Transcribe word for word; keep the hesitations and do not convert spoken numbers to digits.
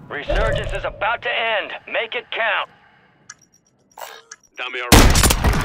Resurgence is about to end. Make it count. Dummy already.